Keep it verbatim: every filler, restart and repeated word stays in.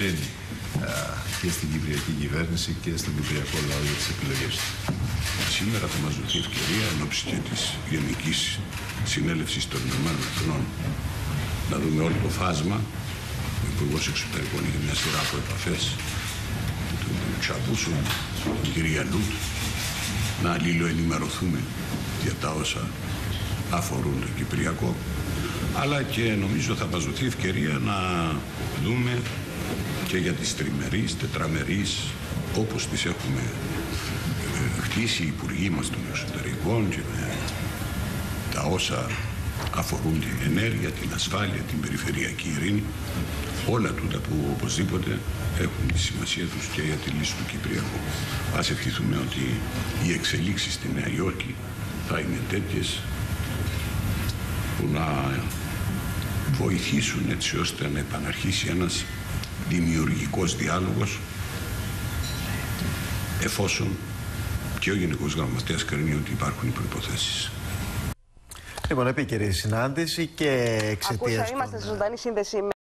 εμπιστοσύνη α, και στην κυπριακή κυβέρνηση και στον κυπριακό λαό για τις επιλογές του. Σήμερα θα μας δοθεί ευκαιρία εν ώψη και της Γενικής Συνέλευσης των Ηνωμένων Εθνών να δούμε όλο το φάσμα. Ο Υπουργός Εξωτερικών είχε μια σειρά από επαφές με τον Τσαβούσο, την κυρία Λούτ, να αλληλοενημερωθούμε για τα όσα αφορούν το Κυπριακό, αλλά και νομίζω θα μας δοθεί ευκαιρία να δούμε και για τις τριμερείς, τετραμερείς, όπως τις έχουμε ε, χτίσει οι υπουργοί μας των εξωτερικών και με τα όσα αφορούν την ενέργεια, την ασφάλεια, την περιφερειακή ειρήνη, όλα τούτα που οπωσδήποτε έχουν τη σημασία τους και για τη λύση του Κυπριακού. Ας ευχηθούμε ότι οι εξελίξεις στη Νέα Υόρκη θα είναι τέτοιες που να βοηθήσουν έτσι ώστε να επαναρχίσει ένας δημιουργικός διάλογος, εφόσον και ο Γενικός Γραμματέας κρίνει ότι υπάρχουν οι προϋποθέσεις. Λοιπόν, επίκαιρη συνάντηση και εξαιτίας. Ακούσα, είμαστε σε ζωντανή σύνδεση.